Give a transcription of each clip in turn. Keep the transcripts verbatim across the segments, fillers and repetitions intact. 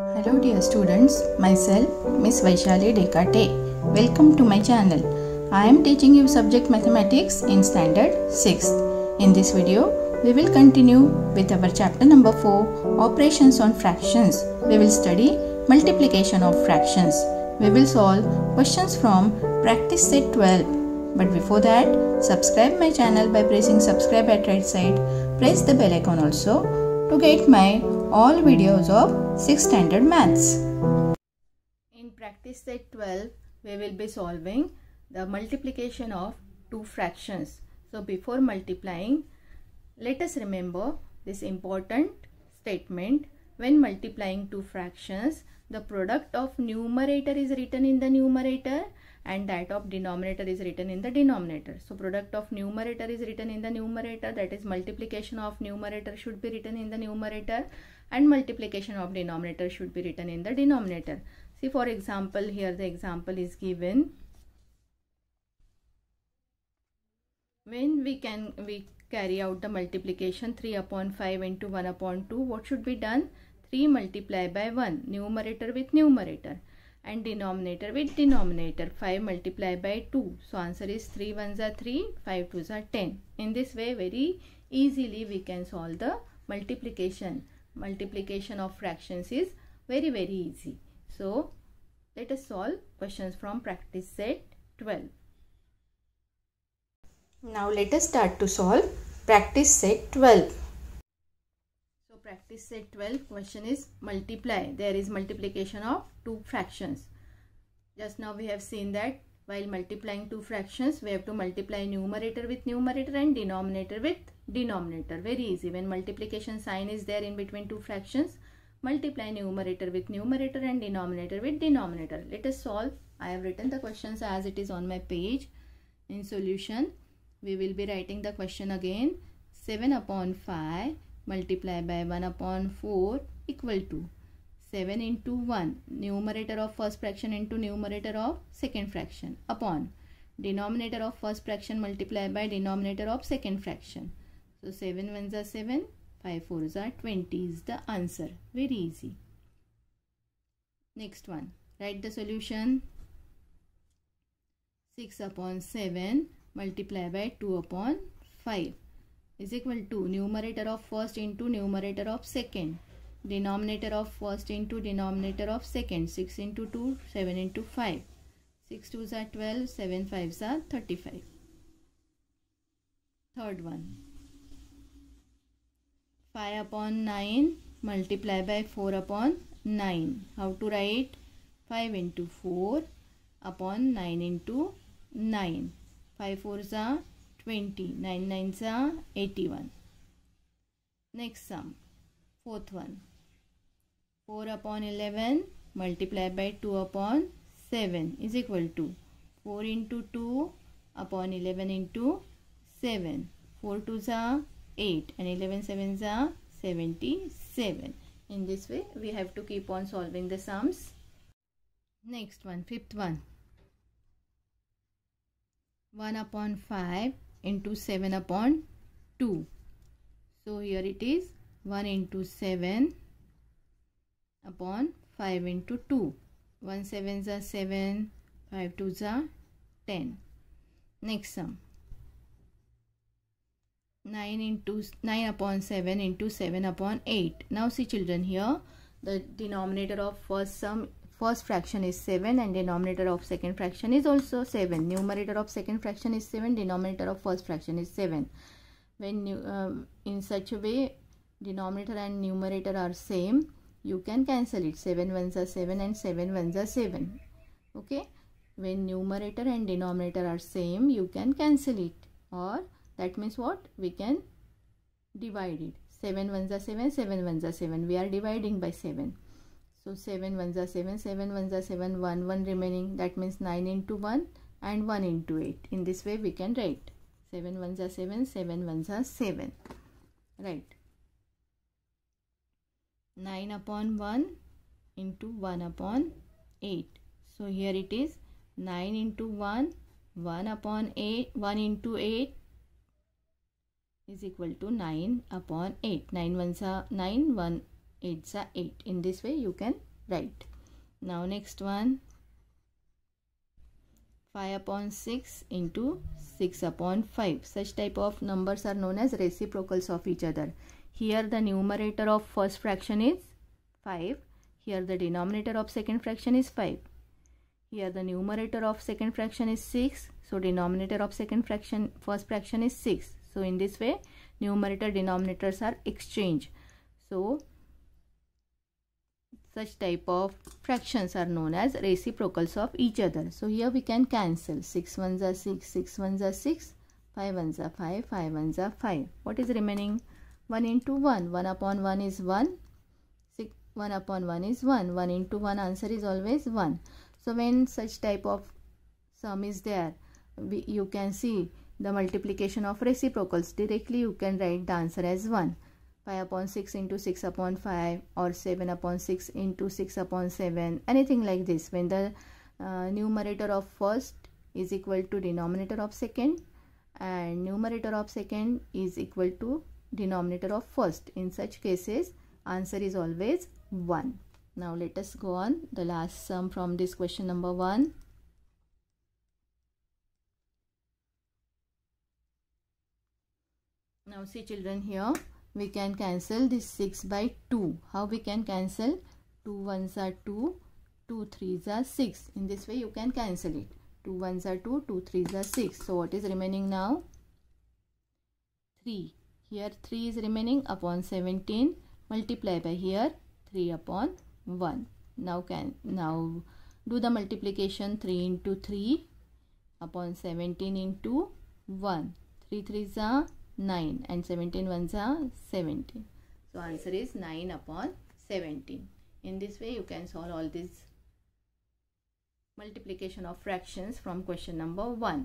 Hello dear students, myself Miss Vaishali Dekate. Welcome to my channel. I am teaching you subject mathematics in standard sixth. In this video, we will continue with our chapter number four, operations on fractions. We will study multiplication of fractions. We will solve questions from practice set twelve. But before that, subscribe my channel by pressing subscribe at right side. Press the bell icon also to get my all videos of sixth standard maths. In practice set twelve, we will be solving the multiplication of two fractions. So before multiplying, let us remember this important statement. When multiplying two fractions, the product of numerator is written in the numerator and that of denominator is written in the denominator. So product of numerator is written in the numerator, that is multiplication of numerator should be written in the numerator, and multiplication of denominator should be written in the denominator. See, for example, here the example is given. When we can we carry out the multiplication three upon five into one upon two, what should be done? three multiplied by one, numerator with numerator, and denominator with denominator. five multiplied by two. So answer is three ones are three, five twos are ten. In this way, very easily we can solve the multiplication. Multiplication of fractions is very very easy. So let us solve questions from practice set twelve. Now let us start to solve practice set twelve. So practice set twelve question is multiply. There is multiplication of two fractions. Just now we have seen that while multiplying two fractions, we have to multiply numerator with numerator and denominator with denominator. Very easy. When multiplication sign is there in between two fractions, multiply numerator with numerator and denominator with denominator. Let us solve. I have written the questions as it is on my page. In solution, we will be writing the question again. seven upon five multiplied by one upon four equal to seven into one, numerator of first fraction into numerator of second fraction, upon denominator of first fraction multiplied by denominator of second fraction. So seven ones are seven, five fours are twenty is the answer. Very easy. Next one, write the solution. six upon seven multiplied by two upon five is equal to numerator of first into numerator of second, denominator of first into denominator of second. six into two, seven into five. six twos are twelve, seven fives are thirty-five. Third one, five upon nine multiplied by four upon nine. How to write? five into four upon nine into nine. five fours are twenty, nine nines are eighty-one. Next sum, fourth one, four upon eleven multiplied by two upon seven is equal to four into two upon eleven into seven. four twos are eight and eleven sevens are seventy-seven. In this way, we have to keep on solving the sums. Next one, fifth one, one upon five into seven upon two. So here it is one into seven upon five into two. one sevens are seven, five twos are ten. Next sum, nine into nine upon seven into seven upon eight. Now see children, here the denominator of first sum first fraction is seven and denominator of second fraction is also seven. Numerator of second fraction is seven, denominator of first fraction is seven. When uh, in such a way denominator and numerator are same, you can cancel it. seven ones are seven and seven ones are seven. Okay. When numerator and denominator are same, you can cancel it, or that means what? We can divide it. seven ones are seven, seven ones are seven. We are dividing by seven. So seven ones are seven, seven ones are seven, one, one remaining. That means nine into one and one into eight. In this way we can write seven ones are seven, seven ones are seven. Right. nine upon one into one upon eight. So here it is nine into one, one upon eight, one into eight is equal to nine upon eight. nine ones are nine, one eights are eight. In this way you can right. Now next one, five upon six into six upon five. Such type of numbers are known as reciprocals of each other. Here the numerator of first fraction is five. Here the denominator of second fraction is five. Here the numerator of second fraction is six. So denominator of second fraction, first fraction is six. So in this way, numerator denominators are exchanged. So such type of fractions are known as reciprocals of each other. So here we can cancel. six ones are six, six ones are six, five ones are five, five ones are five. What is remaining? one into one. one upon one is one. six, one upon one is one. one into one, answer is always one. So when such type of sum is there, we, you can see the multiplication of reciprocals. Directly you can write the answer as one. five upon six into six upon five, or seven upon six into six upon seven, anything like this. When the uh, numerator of first is equal to denominator of second and numerator of second is equal to denominator of first, in such cases answer is always one. Now let us go on the last sum from this question number one. Now see children, here we can cancel this six by two. How we can cancel? two ones are two, two threes are six. In this way you can cancel it. two ones are two, two threes are six. So what is remaining now? three. Here three is remaining upon seventeen. Multiply by here three upon one. Now can now do the multiplication. three into three upon seventeen into one. three threes are nine and seventeen ones are seventeen. So answer is nine upon seventeen. In this way you can solve all these multiplication of fractions from question number one.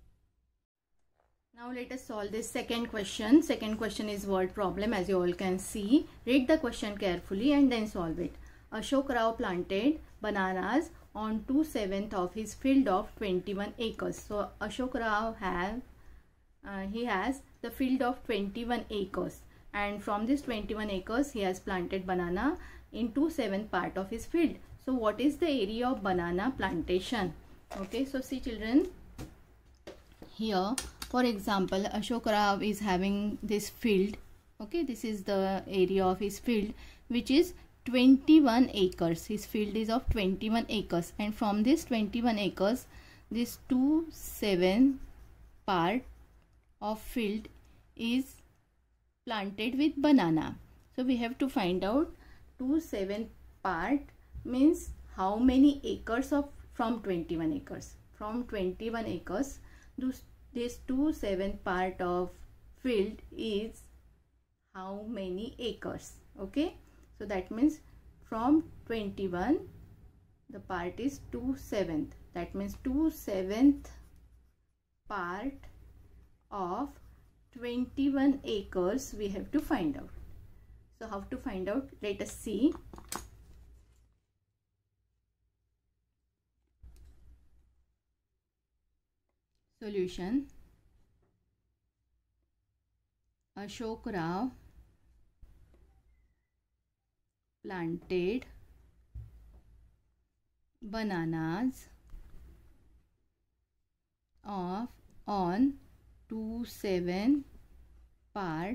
Now let us solve this second question. Second question is word problem, as you all can see. Read the question carefully and then solve it. Ashok Rao planted bananas on two sevenths of his field of twenty-one acres. So Ashok Rao have uh, he has the field of twenty-one acres, and from this twenty-one acres he has planted banana in two seventh part of his field. So what is the area of banana plantation? Okay, so see children, here for example Ashok Rao is having this field. Okay, this is the area of his field, which is twenty-one acres. His field is of twenty-one acres, and from this twenty-one acres, this two seventh part of field is planted with banana. So we have to find out two seventh part means how many acres of from twenty-one acres. From twenty-one acres, this, this two seventh part of field is how many acres. Okay, so that means from twenty-one the part is two seventh. That means two seventh part of twenty-one acres we have to find out. So how to find out? Let us see. Solution. Ashok Rao planted bananas of on two seventh part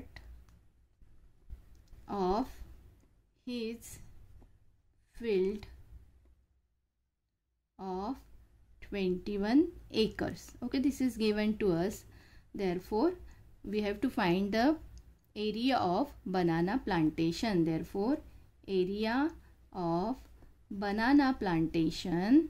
of his field of twenty-one acres. Okay, this is given to us. Therefore, we have to find the area of banana plantation. Therefore, area of banana plantation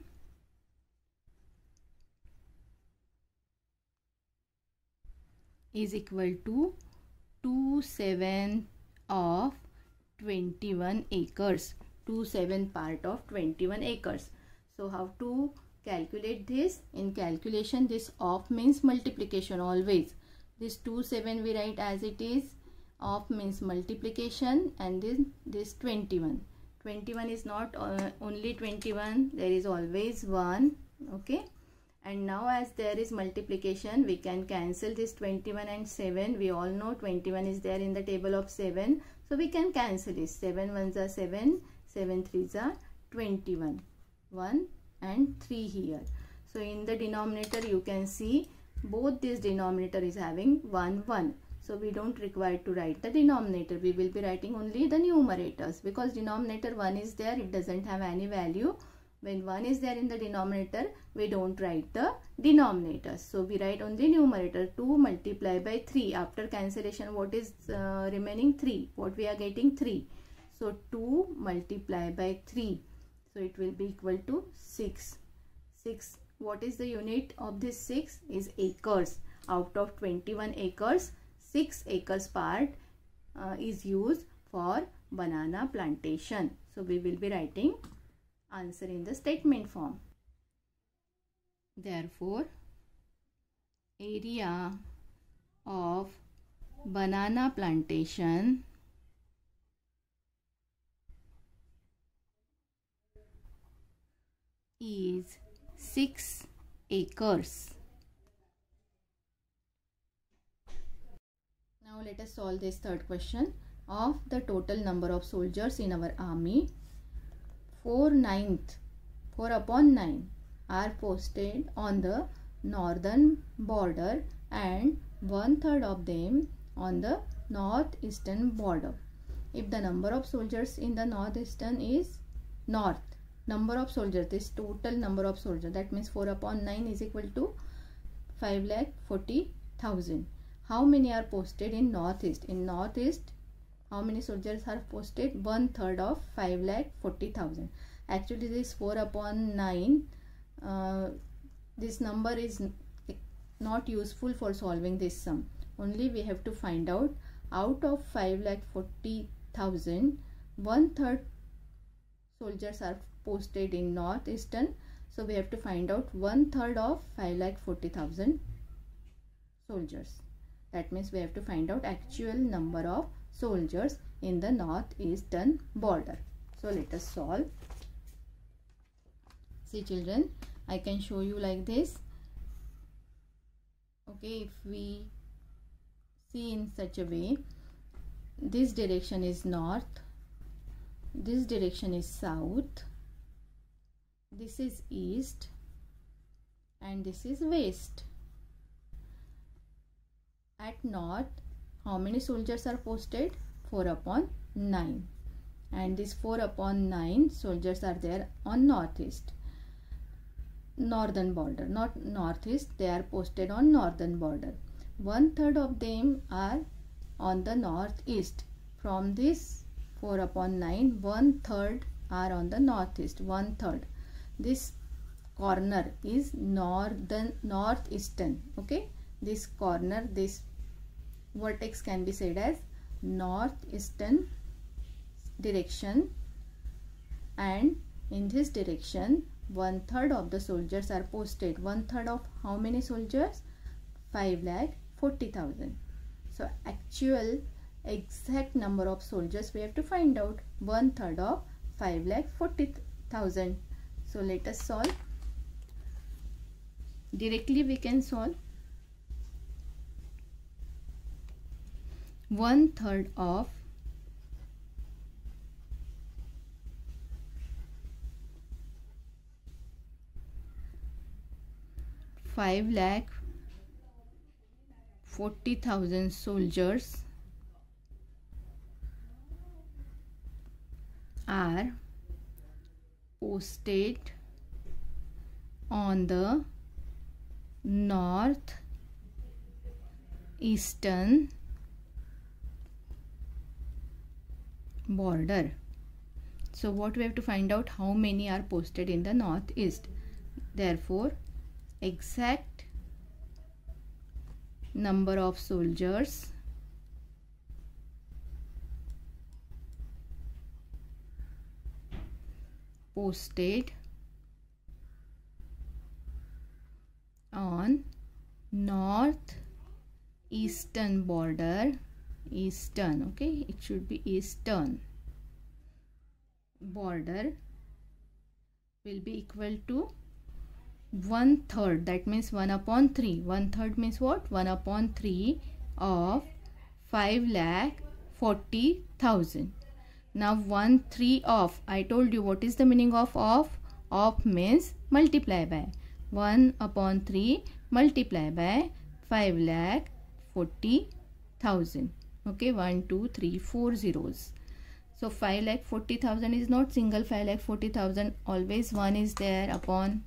is equal to two seventh of twenty-one acres. two seventh part of twenty-one acres. So how to calculate this? In calculation, this of means multiplication always. This two seven we write as it is. Of means multiplication, and then this twenty-one. twenty-one is not uh, only twenty-one. There is always one. Okay. And now as there is multiplication, we can cancel this twenty-one and seven. We all know twenty-one is there in the table of seven. So we can cancel this. seven ones are seven. seven threes are twenty-one. one and three here. So in the denominator you can see both this denominator is having one one. So we don't require to write the denominator. We will be writing only the numerators because denominator one is there. It doesn't have any value. When one is there in the denominator, we don't write the denominators. So we write only numerator. two multiplied by three. After cancellation, what is uh, remaining? three. What we are getting? three. So two multiplied by three. So it will be equal to six. six. What is the unit of this six? Is acres. Out of twenty-one acres, six acres part uh, is used for banana plantation. So we will be writing answer in the statement form. Therefore, area of banana plantation is six acres. Now let us solve this third question. Of the total number of soldiers in our army, four ninth, four upon nine are posted on the northern border and one third of them on the northeastern border. If the number of soldiers in the northeastern is north, number of soldiers, this total number of soldiers, that means four upon nine is equal to five lakh forty thousand. How many are posted in northeast? In northeast, how many soldiers are posted? One third of five lakh forty thousand. Actually, this four upon nine, uh, this number is not useful for solving this sum. Only we have to find out out of five lakh forty thousand, one third soldiers are posted in northeastern. So we have to find out one third of five lakh forty thousand soldiers. That means we have to find out actual number of soldiers in the northeastern border. So let us solve. See children, I can show you like this. Okay, if we see in such a way, this direction is north, this direction is south, this is east, and this is west. At north, how many soldiers are posted? four upon nine. And this four upon nine soldiers are there on northeast. Northern border, not northeast, they are posted on northern border. One third of them are on the northeast. From this four upon nine, one third are on the northeast, one third. This corner is northern, northeastern. Okay, this corner, this vertex can be said as northeastern direction, and in this direction one third of the soldiers are posted. One third of how many soldiers? five lakh forty thousand. So actual exact number of soldiers we have to find out. One third of five lakh forty thousand. So let us solve. Directly we can solve. One third of five lakh forty thousand soldiers are posted on the north eastern border. So what we have to find out, how many are posted in the northeast. Therefore, exact number of soldiers posted on north eastern border, eastern, okay, it should be eastern border, will be equal to one third. That means one upon three. One third means what? One upon three of five lakh forty thousand. Now one three off. I told you what is the meaning of off. Off means multiply by. one upon three multiply by five lakh forty thousand. Okay, one, two, three, four zeros. So five lakh forty thousand is not single five lakh forty thousand. Always one is there upon.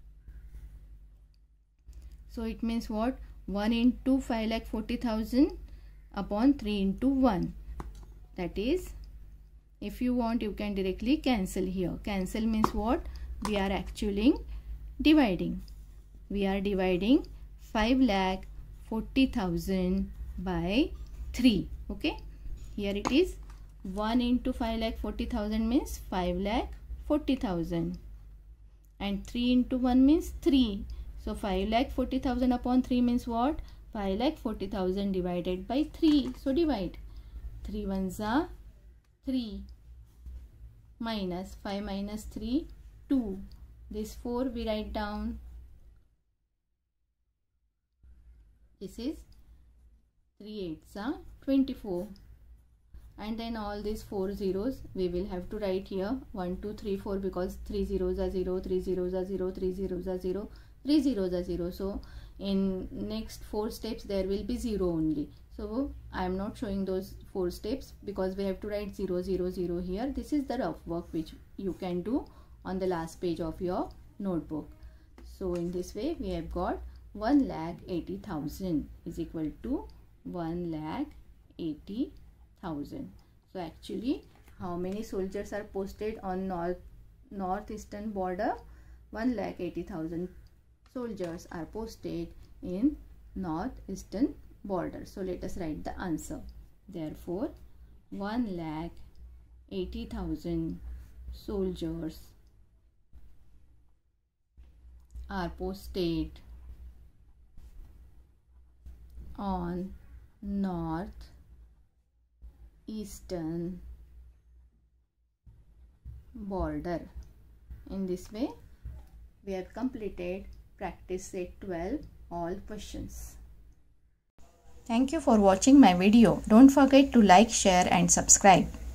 So it means what? one into five lakh forty thousand upon three into one. That is, if you want, you can directly cancel here. Cancel means what? We are actually dividing. We are dividing five lakh forty thousand by three. Okay. Here it is. one into five lakh forty thousand means five lakh forty thousand. And three into one means three. So five lakh forty thousand upon three means what? five lakh forty thousand divided by three. So divide. three ones are three. Minus five minus three, two. This four we write down. This is three eights are twenty-four. And then all these four zeros we will have to write here. one, two, three, four, because three zeros are zero, three zeros are zero, three zeros are zero, three zeros are zero. So in next four steps there will be zero only. So I am not showing those four steps because we have to write zero, zero, zero here. This is the rough work which you can do on the last page of your notebook. So in this way we have got one lakh eighty thousand is equal to one lakh eighty thousand. So actually how many soldiers are posted on north northeastern border? one lakh eighty thousand soldiers are posted in northeastern border. So let us write the answer. Therefore one lakh eighty thousand soldiers are posted on north eastern border. In this way we have completed practice set twelve, all questions. Thank you for watching my video. Don't forget to like, share and subscribe.